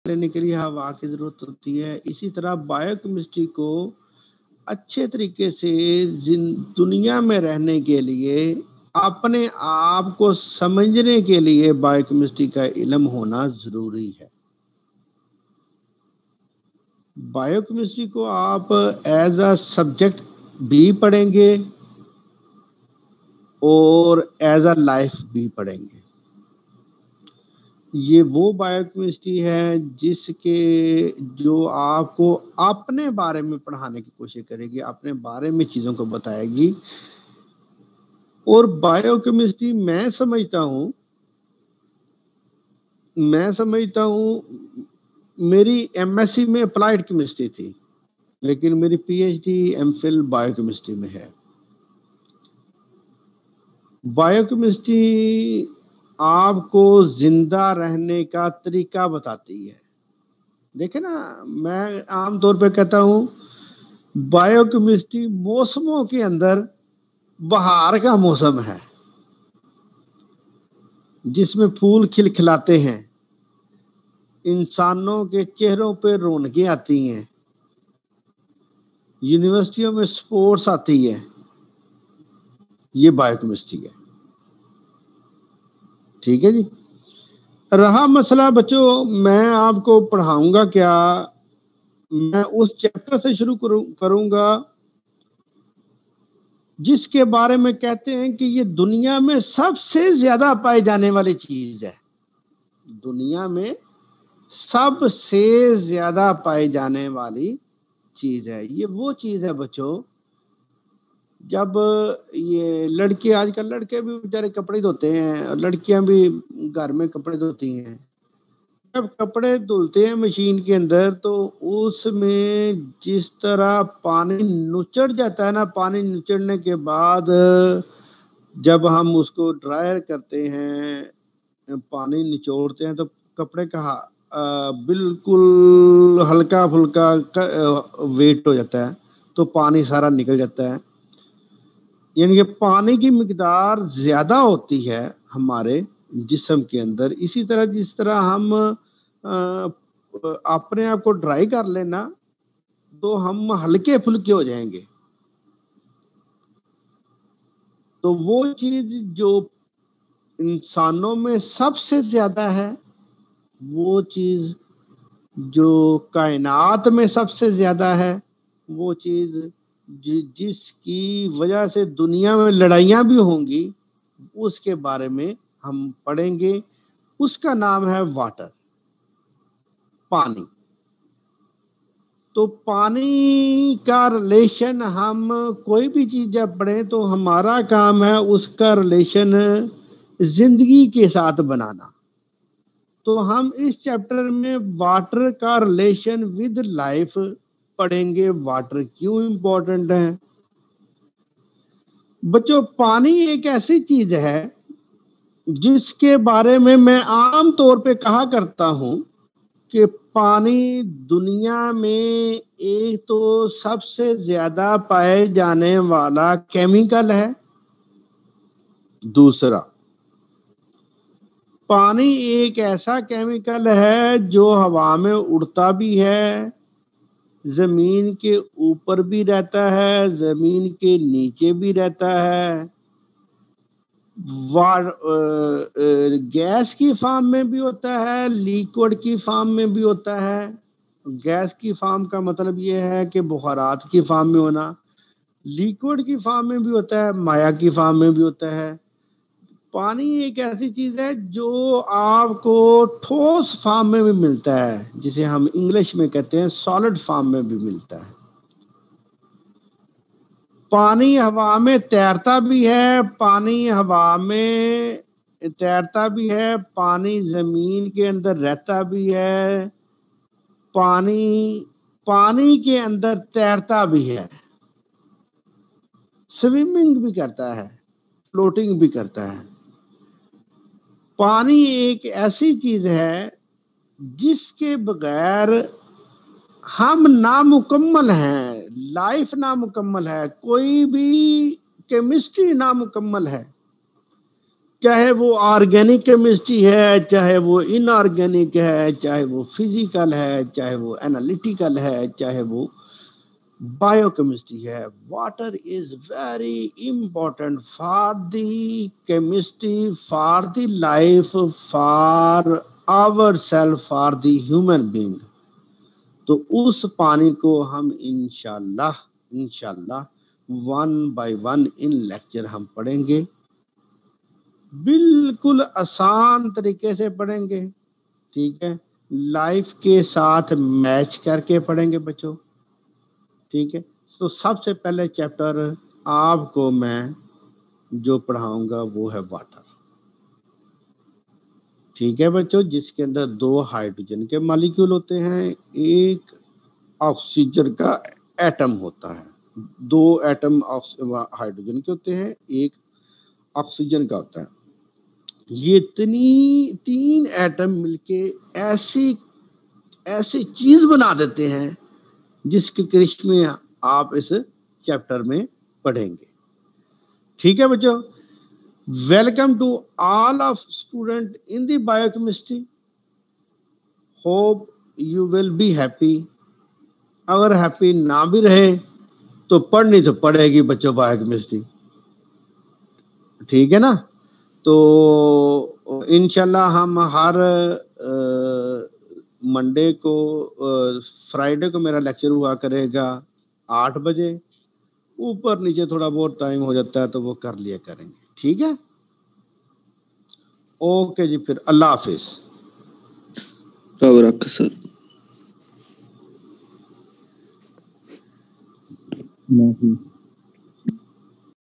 लेने के लिए हवा की जरूरत होती है। इसी तरह बायोकेमिस्ट्री को अच्छे तरीके से दुनिया में रहने के लिए, अपने आप को समझने के लिए बायोकेमिस्ट्री का इल्म होना जरूरी है। बायोकेमिस्ट्री को आप एज अ सब्जेक्ट भी पढ़ेंगे और एज अ लाइफ भी पढ़ेंगे। ये वो बायोकेमिस्ट्री है जिसके जो आपको अपने बारे में पढ़ाने की कोशिश करेगी, अपने बारे में चीज़ों को बताएगी। और बायोकेमिस्ट्री मैं समझता हूँ मेरी एमएससी में अप्लाइड केमिस्ट्री थी, लेकिन मेरी पीएचडी एमफिल बायोकेमिस्ट्री में है। बायोकेमिस्ट्री आपको जिंदा रहने का तरीका बताती है। देखे ना, मैं आमतौर पे कहता हूँ बायोकेमिस्ट्री मौसमों के अंदर बहार का मौसम है, जिसमें फूल खिलखिलाते हैं, इंसानों के चेहरों पे रौनकें आती हैं, यूनिवर्सिटियों में स्पोर्ट्स आती है। ये बायोकेमिस्ट्री है। ठीक है जी। रहा मसला बच्चों, मैं आपको पढ़ाऊंगा क्या, मैं उस चैप्टर से शुरू करूंगा जिसके बारे में कहते हैं कि ये दुनिया में सबसे ज्यादा पाई जाने वाली चीज है। दुनिया में सबसे ज्यादा पाई जाने वाली चीज है। ये वो चीज है बच्चों, जब ये लड़के, आजकल लड़के भी बेचारे कपड़े धोते हैं और लड़कियां भी घर में कपड़े धोती हैं। जब कपड़े धुलते हैं मशीन के अंदर, तो उसमें जिस तरह पानी नुचड़ जाता है ना, पानी नुचड़ने के बाद जब हम उसको ड्रायर करते हैं, पानी निचोड़ते हैं, तो कपड़े का बिल्कुल हल्का फुल्का वेट हो जाता है, तो पानी सारा निकल जाता है। यानी कि पानी की मिकदार ज्यादा होती है हमारे जिस्म के अंदर। इसी तरह जिस तरह हम अपने आप को ड्राई कर लेना, तो हम हल्के फुल्के हो जाएंगे। तो वो चीज जो इंसानों में सबसे ज्यादा है, वो चीज जो कायनात में सबसे ज्यादा है, वो चीज जिसकी वजह से दुनिया में लड़ाइयां भी होंगी, उसके बारे में हम पढ़ेंगे। उसका नाम है वाटर, पानी। तो पानी का रिलेशन, हम कोई भी चीज जब पढ़ें तो हमारा काम है उसका रिलेशन जिंदगी के साथ बनाना। तो हम इस चैप्टर में वाटर का रिलेशन विद लाइफ पढ़ेंगे। वाटर क्यों इंपॉर्टेंट है बच्चों। पानी एक ऐसी चीज है जिसके बारे में मैं आम तौर पे कहा करता हूं कि पानी दुनिया में एक तो सबसे ज्यादा पाए जाने वाला केमिकल है। दूसरा, पानी एक ऐसा केमिकल है जो हवा में उड़ता भी है, जमीन के ऊपर भी रहता है, जमीन के नीचे भी रहता है, गैस की फॉर्म में भी होता है, लिक्विड की फॉर्म में भी होता है। गैस की फॉर्म का मतलब ये है कि बुखारात की फॉर्म में होना, लिक्विड की फॉर्म में भी होता है, माया की फॉर्म में भी होता है। पानी एक ऐसी चीज है जो आपको ठोस फॉर्म में भी मिलता है, जिसे हम इंग्लिश में कहते हैं सॉलिड फॉर्म में भी मिलता है। पानी हवा में तैरता भी है, पानी हवा में तैरता भी है, पानी जमीन के अंदर रहता भी है, पानी के अंदर तैरता भी है, स्विमिंग भी करता है, फ्लोटिंग भी करता है। पानी एक ऐसी चीज है जिसके बगैर हम नामुकम्मल हैं, लाइफ नामुकम्मल है, कोई भी केमिस्ट्री नामुकम्मल है। चाहे वो ऑर्गेनिक केमिस्ट्री है, चाहे वो इनऑर्गेनिक है, चाहे वो फिजिकल है, चाहे वो एनालिटिकल है, चाहे वो बायोकेमिस्ट्री है। Water is very important for the chemistry, for the life, for our self, for the human being. तो उस पानी को हम इंशाल्लाह 1 by 1 इन लेक्चर हम पढ़ेंगे, बिल्कुल आसान तरीके से पढ़ेंगे, ठीक है, लाइफ के साथ मैच करके पढ़ेंगे बच्चों, ठीक है। तो सबसे पहले चैप्टर आपको मैं जो पढ़ाऊंगा वो है वाटर, ठीक है बच्चों, जिसके अंदर 2 हाइड्रोजन के मॉलिक्यूल होते हैं, एक ऑक्सीजन का एटम होता है, 2 एटम हाइड्रोजन के होते हैं, एक ऑक्सीजन का होता है। ये 3 एटम मिलके ऐसी चीज बना देते हैं जिसके करिश्मे आप इस चैप्टर में पढ़ेंगे, ठीक है बच्चों। Welcome to all of student in the biochemistry, hope you will be happy. अगर हैप्पी ना भी रहे तो पढ़नी तो पड़ेगी बच्चों बायोकेमिस्ट्री, ठीक है ना। तो इंशाल्लाह हम हर मंडे को, फ्राइडे को मेरा लेक्चर हुआ करेगा 8 बजे, ऊपर नीचे थोड़ा बहुत टाइम हो जाता है तो वो कर लिया करेंगे, ठीक है। ओके जी, फिर अल्लाह हाफिज। सर